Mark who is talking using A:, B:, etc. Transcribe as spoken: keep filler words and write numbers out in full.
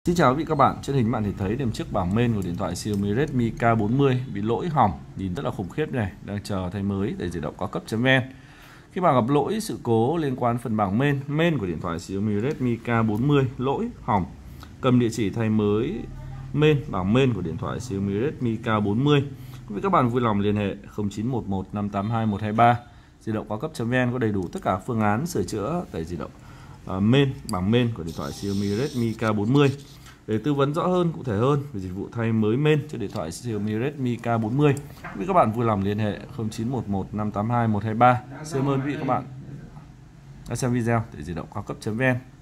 A: Xin chào quý vị các bạn, trên hình bạn thì thấy đêm trước bảng main của điện thoại Xiaomi Redmi K bốn mươi bị lỗi hỏng, nhìn rất là khủng khiếp này, đang chờ thay mới để di động cao cấp.vn. Khi bạn gặp lỗi sự cố liên quan phần bảng main, main của điện thoại Xiaomi Redmi K bốn mươi lỗi hỏng, cầm địa chỉ thay mới main bảng main của điện thoại Xiaomi Redmi K bốn mươi. Quý vị các bạn vui lòng liên hệ không chín một một năm tám hai một hai ba. Di động cao cấp.vn có đầy đủ tất cả phương án sửa chữa tại di động uh, main bảng main của điện thoại Xiaomi Redmi K bốn mươi. Để tư vấn rõ hơn, cụ thể hơn về dịch vụ thay mới main cho điện thoại Xiaomi Redmi K bốn mươi, quý vị các bạn vui lòng liên hệ không chín một một năm tám hai một hai ba. Xin ơn quý vị các bạn đã xem video để di động cao cấp.vn.